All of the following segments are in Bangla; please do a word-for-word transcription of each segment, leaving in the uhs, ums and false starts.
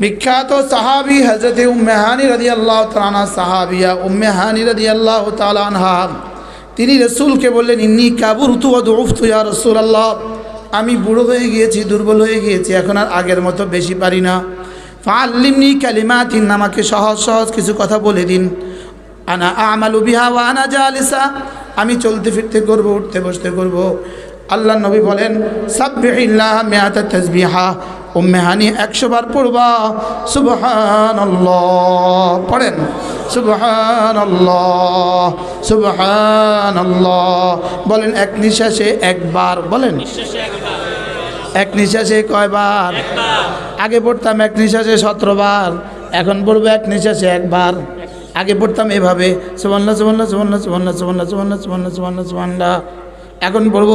বিখ্যাত সাহাবী হযরতে উম্মে হানি রাদিয়াল্লাহু তাআলা আনহা সাহাবিয়া উম্মে হানি রাদিয়াল্লাহু তাআলা আনহা তিনি রাসূলকে বললেন ইন্নী কাবুরতু ওয়া দুউফতু ইয়া রাসূলুল্লাহ, আমি বুড়ো হয়ে গিয়েছি, দুর্বল হয়ে গিয়েছি, এখন আর আগের মতো বেশি পারি না। ফাআল্লিমনি কালিমাতিন, আমাকে সহজ সহজ কিছু কথা বলে দিন। আনা আমালু বিহা ওয়া আনা জালিসা, আমি চলতে ফিরতে করব, উঠতে বসতে করব। আল্লাহ নবী বলেন সাব্বিহিল্লাহ মিআতা তাসবিহা, উম্মে হানি একশো বার পড়বা সুবহানাল্লাহ। পড়েন সুবহানাল্লাহ সুবহানাল্লাহ। বলেন এক নিঃশ্বাসে একবার, বলেন এক নিঃশ্বাসে কয়বার? আগে পড়তাম এক নিঃশ্বাসে সতেরো বার, এখন পড়বো এক নিঃশ্বাসে একবার। আগে পড়তাম এভাবে সুবহানাল্লাহ সুবহানাল্লাহ সুবহানাল্লাহ সুবহানাল্লাহ সুবহানাল্লাহ সুবহানাল্লাহ সুবহানাল্লাহ সুবহানাল্লাহ। এখন পড়বো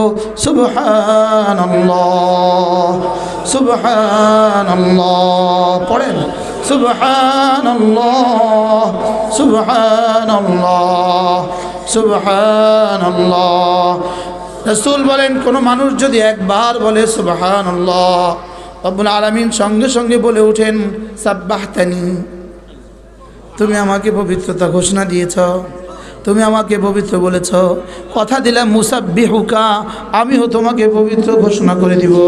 সুবহানাল্লাহ সুবহানাল্লাহ। পড়েন সুবহানাল্লাহ সুবহানাল্লাহ সুবহানাল্লাহ। রাসূল বলেন কোন মানুষ যদি একবার বলে সুবহানাল্লাহ, রব্বুল আলামিন সঙ্গে সঙ্গে বলে ওঠেন সাব্বাহতানি, তুমি আমাকে পবিত্রতা ঘোষণা দিয়েছ, তুমি আমাকে পবিত্র বলেছ, কথা দিলাম মুসাব্বিহুকা, আমিও তোমাকে পবিত্র ঘোষণা করে দিব।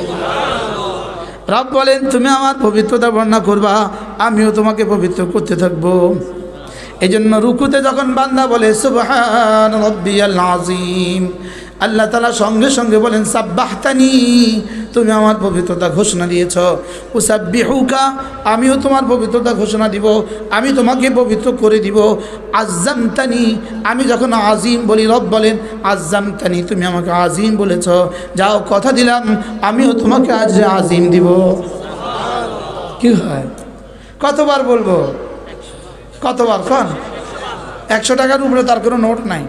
রব বলেন তুমি আমার পবিত্রতা বর্ণনা করবা, আমিও তোমাকে পবিত্র করতে থাকবো। এই জন্য রুকুতে যখন বান্দা বলে সুবহান রাব্বিয়াল আযীম, আল্লাহ তাআলা সঙ্গে সঙ্গে বলেন সাব্বাহতানি, তুমি আমার পবিত্রতা ঘোষণা দিয়েছ। উসাব্বিহুকা, আমিও তোমার পবিত্রতা ঘোষণা দিব, আমি তোমাকে পবিত্র করে দিব। আযযামতানি, আমি যখন আজিম বলি রব বলেন আযযামতানি, তুমি আমাকে আজিম বলেছ, যাও কথা দিলাম আমিও তোমাকে আজ আজিম দিব। কি হয়? কতবার বলবো? কতবার? কন একশো টাকার উপরে তার কোনো নোট নাই।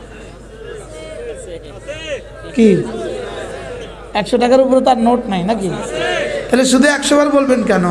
কি একশো টাকার উপরে তার নোট নাই নাকি? তাহলে শুধু একশো বার বলবেন কেন?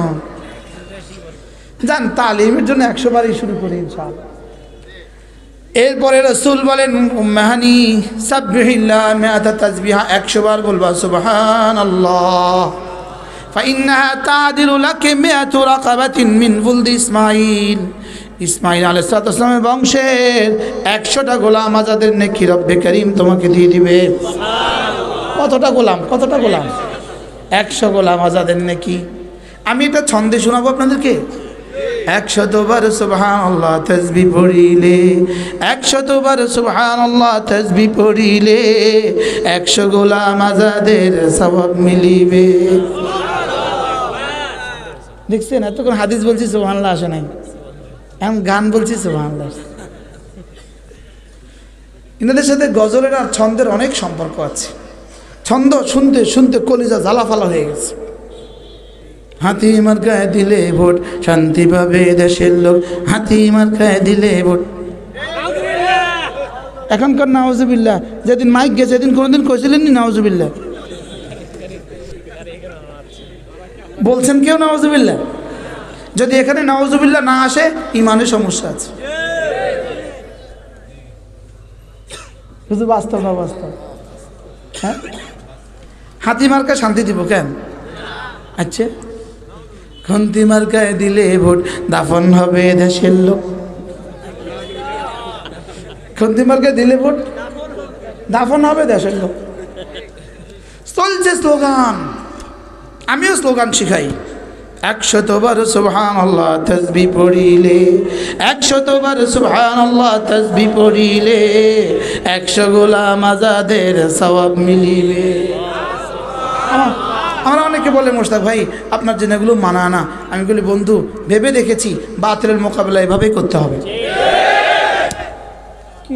যান তালিমের জন্য একশো বারই শুরু করি ইনশাআল্লাহ। এরপরে রাসূল বলেন উম্মে হানি সাব্বিহিল্লাহ মিআতা তাসবিহা, একশো বার বলবা সুবহানাল্লাহ। ফাইন্নাহা তা'দিলু লাকি মিআতু রাকাবাতিন মিন ওয়ালদি ইসমাঈল, ইসমাঈল আলাইহিস সালামের বংশের একশোটা গোলাম আজাদের নেকি রব্বে করিম তোমাকে দিয়ে দিবে। কতটা গোলাম? কতটা গোলাম? একশো গোলাম আজাদের নেকি। আমি এটা ছন্দে শোনাবো আপনাদেরকে। একশতবার সুবহানাল্লাহ তাসবিহ পড়িলে, একশতবার সুবহানাল্লাহ তাসবিহ পড়িলে একশো গোলাম আজাদের সওয়াব মিলিবে। দেখছেন এতক্ষণ হাদিস বলছি সুবহানাল্লাহ আসে নাই, এখন গান বলছি সুবহানাল্লাহ। এনাদের সাথে গজলের আর ছন্দের অনেক সম্পর্ক আছে। ছন্দ শুনতে শুনতে কলিজা জ্বালাফালা হয়ে গেছে। হাতি মার্কায় দিলে ভোট শান্তি পাবে দেশের লোক, হাতি মার্কায় দিলে ভোট। এখনকার নাউজুবিল্লাহ, যেদিন মাইক গেছে সেদিন কোনোদিন কইছিলেন নি নাউজুবিল্লাহ? বলছেন কেউ নাউজুবিল্লাহ? যদি এখানে নাউজুবিল্লাহ না আসে ইমানের সমস্যা আছে। শুধু বাস্তব না বাস্তব। হ্যাঁ, হাতি মার্কা শান্তি দিব কেন? আচ্ছা, খন্তি মার্কায় দিলে ভোট দাফন হবে দেশের লোক। খন্তি মার্কায় দিলে ভোট দাফন হবে দেশের লোক। চলছে স্লোগান, আমিও স্লোগান শিখাই। একশতবার সুবহানাল্লাহ তাসবিহ পড়িলে, একশতবার সুবহানাল্লাহ তাসবিহ পড়িলে একশো গোলাম আজাদের সওয়াব মিলিবে। আমরা অনেকে বলে মোশতাক ভাই আপনার জেনাগুলো মানা না। আমি বলি বন্ধু ভেবে দেখেছি বাতিলের মোকাবেলা এভাবেই করতে হবে। কি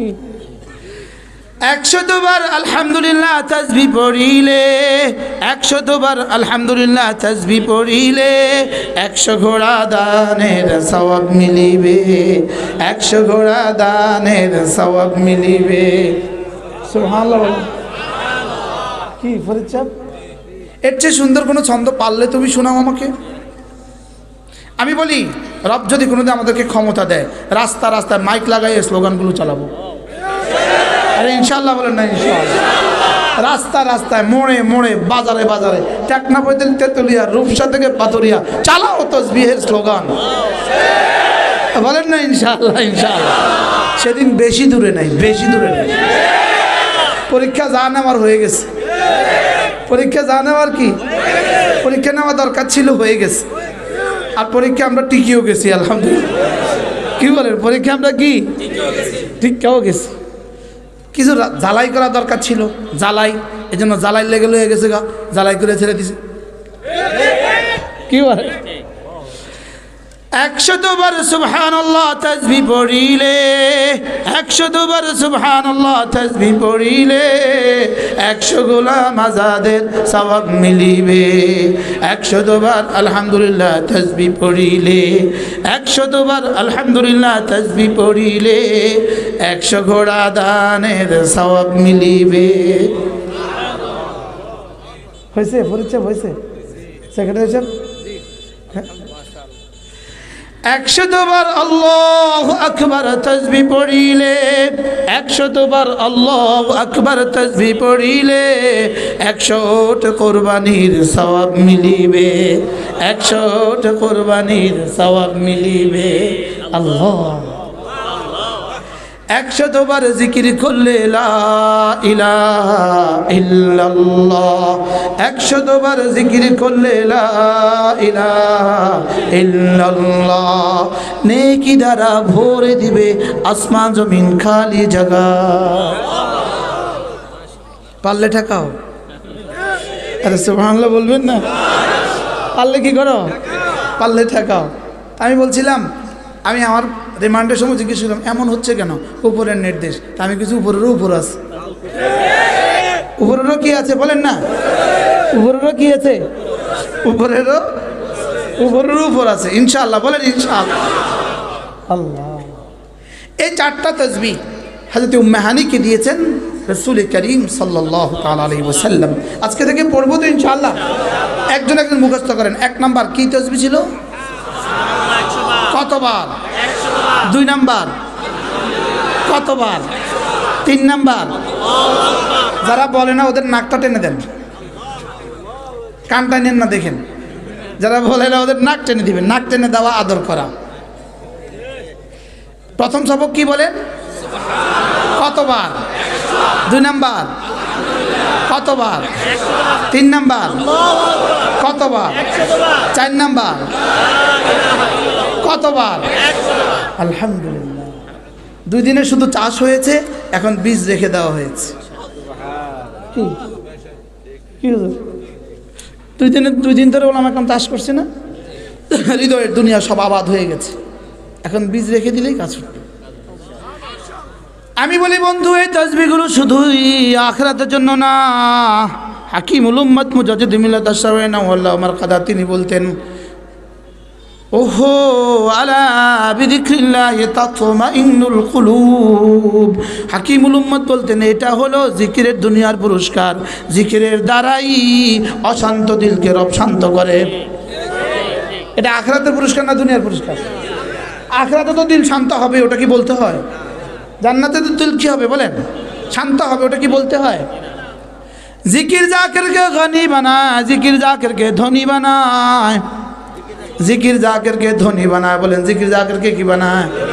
একশতবার আলহামদুলিল্লাহ তাসবিহ পড়িলে, একশতবার আলহামদুলিল্লাহ তাসবিহ পড়িলে একশো ঘোড়া দানের সওয়াব মিলিবে, একশো ঘোড়া দানের সওয়াব মিলিবে। সুবহানাল্লাহ। কি ফরিদ সাহেব, এর চেয়ে সুন্দর কোনো ছন্দ পারলে তুমি শোনাও আমাকে। আমি বলি রব যদি কোনোদিন আমাদেরকে ক্ষমতা দেয়, রাস্তা রাস্তায় মাইক লাগাই স্লোগানগুলো চালাবো। আরে ইনশাআল্লাহ বলেন না? ইনশাআল্লাহ। রাস্তা রাস্তায় মোড়ে মোড়ে বাজারে বাজারে টেকনা পৈতেল তেতুলিয়া রূপসা থেকে পাথরিয়া চালাও তাসবিহের স্লোগান বলেন না ইনশাআল্লাহ ইনশাআল্লাহ সেদিন বেশি দূরে নাই বেশি দূরে নাই পরীক্ষা যা নেওয়ার হয়ে গেছে পরীক্ষা যা নেওয়ার কি পরীক্ষা নেওয়া দরকার ছিল হয়ে গেছে আর পরীক্ষা আমরা টিকিও গেছি আলহামদুলিল্লাহ কি বলেন পরীক্ষা আমরা কি টিকাও গেছি কিছু জ্বালাই করা দরকার ছিল জ্বালাই এই জন্য জ্বালাই লেগে লয়ে গেছে গা জ্বালাই করে ছেড়ে দিছে কি বলে একশো দুবার সুবহানাল্লাহ তাসবিহ পড়িলে একশো দুবার সুবহানাল্লাহ তাসবিহ পড়িলে একশো গোলাম আজাদের সওয়াব মিলিবে একশো দুবার আলহামদুলিল্লাহ তাসবিহ পড়িলে একশো দুবার আলহামদুলিল্লাহ তাসবিহ পড়িলে একশো ঘোড়া দানের সওয়াব মিলিবে হয়েছে পরিচয় হয়েছে সেক্রেটারি সাহেব একশো দুবার আল্লাহু আকবার তাসবিহ পড়িলে একশো দুবার আল্লাহু আকবার তাসবিহ পড়িলে একশোট কোরবানির সওয়াব মিলিবে একশোট কোরবানির সওয়াব মিলিবে আল্লাহ একশো দুবার জিকির করলে লা ইলাহা ইল্লাল্লাহ একশো দুবার জিকির করলে লা ইলাহা ইল্লাল্লাহ নেকি দ্বারা ভরে দিবে আসমান জমিন খালি জায়গা পারলে ঠেকাও আরে সুবহানাল্লাহ বলবেন না পারলে কি করো পারলে ঠেকাও আমি বলছিলাম আমি আমার রিমান্ডের সময় জিজ্ঞেস করলাম এমন হচ্ছে কেন উপরের নির্দেশ তা আমি কিছু উপরেরও উপর আছে উপরেরও কি আছে বলেন না উপরেরও কি আছে উপরেরও উপরেরও উপর আছে ইনশাআল্লাহ বলেন ইনশাআল্লাহ আল্লাহ এই চারটা তাসবিহ হযরত উম্মে হানিকে দিয়েছেন রাসূল করিম সাল্লাল্লাহু তাআলা আলাইহি ওয়াসাল্লাম আজকে থেকে পড়বো তো ইনশাআল্লাহ একজন একজন মুখস্থ করেন এক নাম্বার কি তাসবিহ ছিল কতবার দুই নাম্বার কতবার তিন নাম্বার যারা বলে না ওদের নাকটা টেনে দেন কানটা নেন না দেখেন যারা বলে না ওদের নাক টেনে দিবেন নাক টেনে দেওয়া আদর করা প্রথম সবক কি বলেন কতবার দুই নাম্বার কতবার তিন নাম্বার কতবার চার নাম্বার কতবার আলহামদুলিল্লাহ দুই দিনে শুধু চাষ হয়েছে এখন বীজ রেখে দেওয়া হয়েছে কি কি দুই দিনে দুই দিন ধরে ওলামা এখন চাষ করছে না হৃদয়ের দুনিয়া সব আবাদ হয়ে গেছে এখন বীজ রেখে দিলেই কাজ হবে আমি বলি বন্ধু এই তাসবিহগুলো শুধুই আখিরাতের জন্য না হাকিমুল উম্মাত মুজাদ্দিদ মিল্লাত আশ-শারঈনা ওয়াল্লাহ ওমর কাদা তিনি বলতেন ওহো আলা বিযিকরিল্লাহি তাতমাইন্নুল কুলুব হাকিমুল উম্মাত বলতেন এটা হলো জিকিরের দুনিয়ার পুরস্কার জিকিরের দ্বারাই অশান্ত দিলকে রব শান্ত করে এটা আখিরাতের পুরস্কার না দুনিয়ার পুরস্কার আখিরাতে তো দিল শান্ত হবে ওটা কি বলতে হয় জান্নাতে তো দিল কি হবে বলেন শান্ত হবে ওটা কি বলতে হয় জিকির জাকিরকে গনি বানায় জিকির জাকিরকে ধনী বানায় জিকির জাকিরকে ধনী বানায় বলেন জিকির জাকিরকে কি বানায়